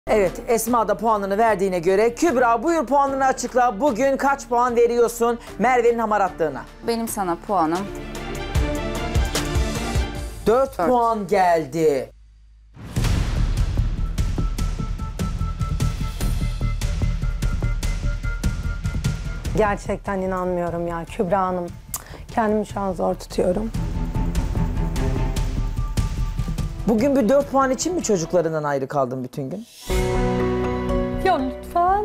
Evet, Esma da puanını verdiğine göre Kübra buyur puanını açıkla. Bugün kaç puan veriyorsun Merve'nin hamaratlığına? Benim sana puanım 4 puan geldi. Gerçekten inanmıyorum ya Kübra Hanım. Kendimi şu an zor tutuyorum. Bugün bir 4 puan için mi çocuklarından ayrı kaldın bütün gün? Ya lütfen.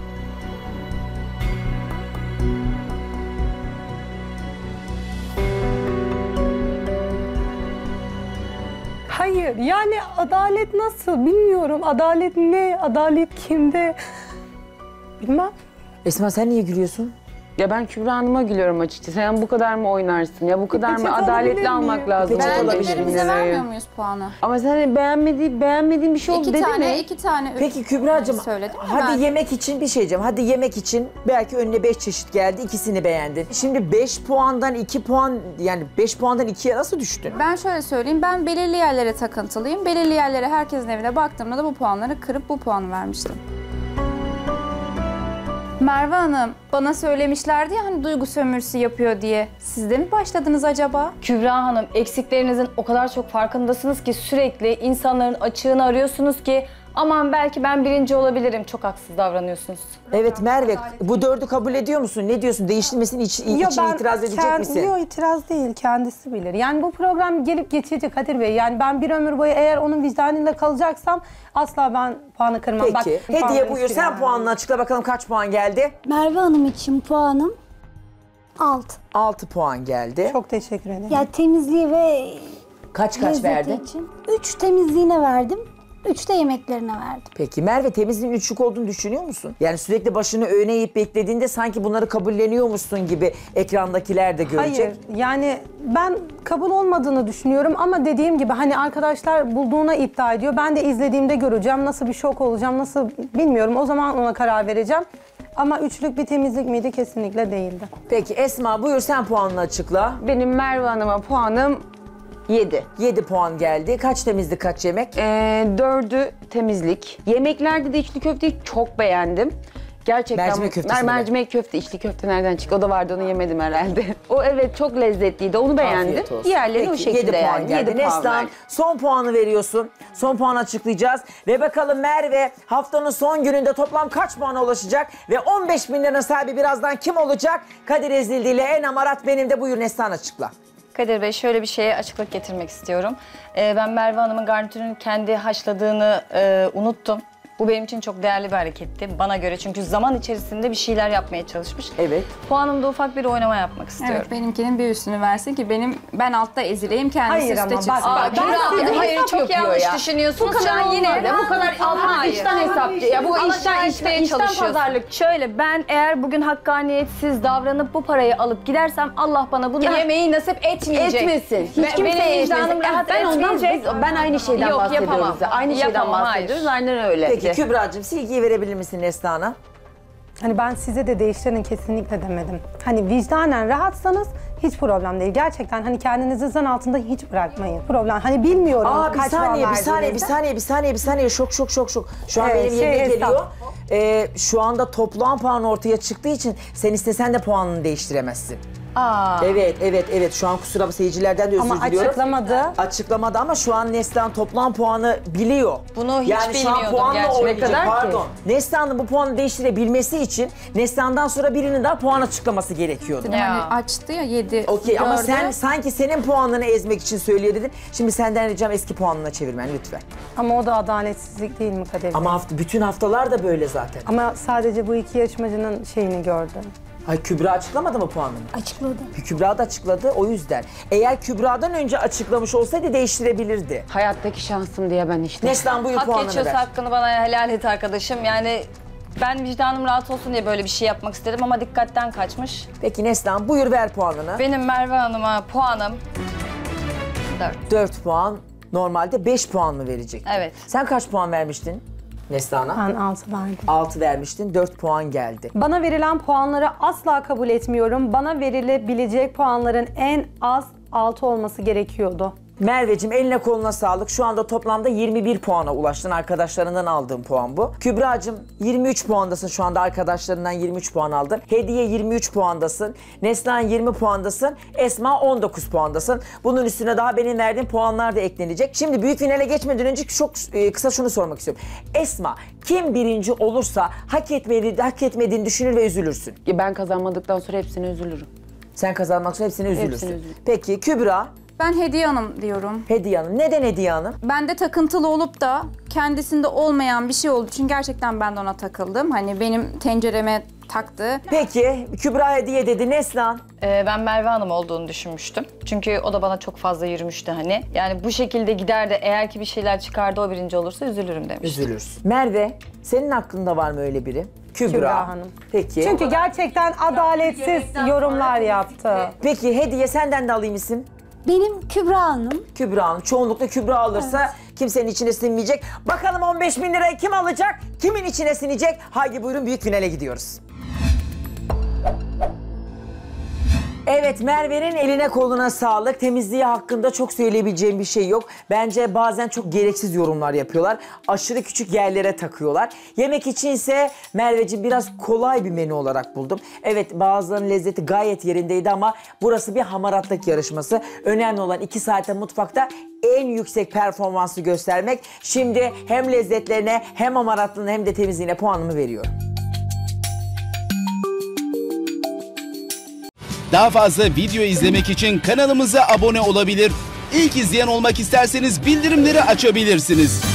Hayır, yani adalet nasıl bilmiyorum. Adalet ne? Adalet kimde? Bilmem. Esma sen niye gülüyorsun? Ya ben Kübra Hanım'a gülüyorum açıkçası. Sen bu kadar mı oynarsın? Ya bu kadar mı Peçete alabilir adaletli miyim? almak lazım? Peçete alabilir beğendiklerimize miyim? vermiyor muyuz puanı? Ama sen beğenmediğin bir şey oldu dedin mi? İki tane Peki Kübra'cığım söyledim ya hadi ben. yemek için bir şey diyeceğim. Hadi yemek için belki önüne 5 çeşit geldi, ikisini beğendin. Şimdi 5 puandan 2 puan, yani 5 puandan 2'ye nasıl düştün? Ben şöyle söyleyeyim, ben belirli yerlere takıntılıyım. Belirli yerlere herkesin evine baktığımda da bu puanları kırıp bu puanı vermiştim. Merve Hanım, bana söylemişlerdi ya hani duygu sömürüsü yapıyor diye. Siz de mi başladınız acaba? Kübra Hanım, eksiklerinizin o kadar çok farkındasınız ki sürekli insanların açığını arıyorsunuz ki aman belki ben birinci olabilirim. Çok haksız davranıyorsunuz. Evet Merve, bu 4'ü kabul ediyor musun? Ne diyorsun? Değiştirmesini için itiraz edecek misin? Yok, itiraz değil, kendisi bilir. Yani bu program gelip geçecek Kadir Bey. Yani ben bir ömür boyu eğer onun vicdanıyla kalacaksam asla ben puanı kırmam. Peki, Bak, hediye buyur. Sen yani. puanını açıkla bakalım kaç puan geldi? Merve Hanım için puanım 6. 6 puan geldi. Çok teşekkür ederim. Ya temizliği ve Kaç lezzeti verdin? için 3 temizliğine verdim. 3 de yemeklerine verdim. Peki Merve, temizliğin üçlük olduğunu düşünüyor musun? Yani sürekli başını öne eğip beklediğinde sanki bunları kabulleniyormuşsun gibi ekrandakiler de görecek. Hayır, yani ben kabul olmadığını düşünüyorum ama dediğim gibi hani arkadaşlar bulduğuna iddia ediyor. Ben de izlediğimde göreceğim, nasıl bir şok olacağım, nasıl bilmiyorum. O zaman ona karar vereceğim. Ama üçlük bir temizlik miydi? Kesinlikle değildi. Peki Esma buyur sen puanını açıkla. Benim Merve Hanım'a puanım 7. 7 puan geldi. Kaç temizlik, kaç yemek? 4'ü temizlik. Yemeklerde de içli köfteyi çok beğendim. Gerçekten Mercimek köftesi mi? mercimek köfte, içli köfte nereden çıktı? O da vardı, onu yemedim herhalde. O evet çok lezzetliydi, onu beğendim. Afiyet olsun. Diğerleri o Peki, şekilde 7 puan yani. geldi. 7 puan Neslihan verdim. son puanı veriyorsun. Son puanı açıklayacağız. Ve bakalım Merve haftanın son gününde toplam kaç puana ulaşacak? Ve 15 bin liranın sahibi birazdan kim olacak? Kadir Ezildi ile En Amarat benim de. Buyur Neslihan açıkla. Kadir Bey, şöyle bir şeye açıklık getirmek istiyorum. Ben Merve Hanım'ın garnitürünü kendi haşladığını unuttum. Bu benim için çok değerli bir hareketti bana göre, çünkü zaman içerisinde bir şeyler yapmaya çalışmış. Evet. Puanımda ufak bir oynama yapmak istiyorum. Evet, benimkinin bir üstünü versin ki ben altta ezileyim, kendisi Hayır üstte ama çıksın. bak, Aa, Kübra Hanım, hayır, çok yanlış düşünüyorsunuz. Şu an yine Bu kadar altına içten hesap. Ya bu işten pazarlık. Şöyle, ben eğer bugün hakkaniyetsiz davranıp bu parayı alıp gidersem Allah bana bunu yemeği nasip etmeyecek. Etmesin. Hiç kimseye benim etmesin. vicdanım rahat etmeyecek. Ben aynı şeyden Yok, bahsediyoruz. yapamam. Aynı şeyden Yapamam, bahsediyoruz. hayır. Aynen öyle. Peki Kübra'cığım silgiyi verebilir misin Neslihan'a? Hani ben size de değiştirin kesinlikle demedim. Hani vicdanen rahatsanız hiç problem değil. Gerçekten hani kendinizi zan altında hiç bırakmayın. Problem. Hani bilmiyorum Aa bir kaç puan saniye, bir verdiğinizde. saniye. Şok. Şu an Evet, benim yerime hesap. geliyor. Şu anda toplam puan ortaya çıktığı için sen istesen de puanını değiştiremezsin. Aa. Evet. Şu an kusura seyircilerden de özür Ama diliyorum. açıklamadı. Açıklamadı ama şu an Neslihan toplam puanı biliyor. Bunu hiç yani şu an bilmiyordum puanla gerçekten. oynayacak, Ne kadar ki? pardon. Neslihan'ın bu puanı değiştirebilmesi için Neslihan'dan sonra birinin daha puan açıklaması gerekiyordu. Hani Ya. açtı ya 7. Okey ama sen sanki senin puanını ezmek için söylüyor dedin. Şimdi senden ricam eski puanına çevirmen lütfen. Ama o da adaletsizlik değil mi Kadir Bey? Ama bütün haftalar da böyle zaten. Ama sadece bu iki yarışmacının şeyini gördüm. Ay Kübra açıklamadı mı puanını? Açıkladı. Kübra da açıkladı o yüzden. Eğer Kübra'dan önce açıklamış olsaydı değiştirebilirdi. Hayattaki şansım diye ben işte. Neslihan buyur Hak puanını geçiyorsa ver. hakkını bana helal et arkadaşım. Yani ben vicdanım rahat olsun diye böyle bir şey yapmak istedim ama dikkatten kaçmış. Peki Neslihan buyur ver puanını. Benim Merve Hanım'a puanım 4. 4 puan. Normalde 5 puan mı verecektin? Evet. Sen kaç puan vermiştin Neslihan'a? Ben 6 verdim. 6 vermiştin, 4 puan geldi. Bana verilen puanları asla kabul etmiyorum. Bana verilebilecek puanların en az 6 olması gerekiyordu. Merveciğim eline koluna sağlık. Şu anda toplamda 21 puana ulaştın. Arkadaşlarından aldığın puan bu. Kübra'cığım 23 puandasın şu anda. Arkadaşlarından 23 puan aldın. Hediye 23 puandasın. Neslihan 20 puandasın. Esma 19 puandasın. Bunun üstüne daha benim verdiğim puanlar da eklenecek. Şimdi büyük finale geçmeden önce çok kısa şunu sormak istiyorum. Esma, kim birinci olursa hak etmediğini düşünür ve üzülürsün. Ben kazanmadıktan sonra hepsine üzülürüm. Sen kazanmak için hepsine üzülürsün. üzülürüm. Peki Kübra, Ben Hediye Hanım diyorum. Hediye Hanım. Neden Hediye Hanım? Bende takıntılı olup da kendisinde olmayan bir şey olduğu için gerçekten ben de ona takıldım. Hani benim tencereme taktı. Peki Kübra Hediye dedi. Neslihan? Ben Merve Hanım olduğunu düşünmüştüm. Çünkü o da bana çok fazla yürümüştü hani. Yani bu şekilde gider de eğer ki bir şeyler çıkardı o birinci olursa üzülürüm demiştim. Üzülürsün. Merve, senin hakkında var mı öyle biri? Kübra Hanım. Peki. Çünkü gerçekten adaletsiz yorumlar yaptı. Peki Hediye senden de alayım isim. Benim Kübra Hanım. Kübra Hanım. Çoğunlukla Kübra alırsa kimsenin içine sinmeyecek. Bakalım 15.000 lirayı kim alacak? Kimin içine sinecek? Haydi buyurun büyük finale gidiyoruz. Evet, Merve'nin eline koluna sağlık. Temizliği hakkında çok söyleyebileceğim bir şey yok. Bence bazen çok gereksiz yorumlar yapıyorlar. Aşırı küçük yerlere takıyorlar. Yemek içinse Merveciğim biraz kolay bir menü olarak buldum. Evet, bazılarının lezzeti gayet yerindeydi ama burası bir hamaratlık yarışması. Önemli olan 2 saate mutfakta en yüksek performansı göstermek. Şimdi hem lezzetlerine hem hamaratlığına hem de temizliğine puanımı veriyorum. Daha fazla video izlemek için kanalımıza abone olabilir. İlk izleyen olmak isterseniz bildirimleri açabilirsiniz.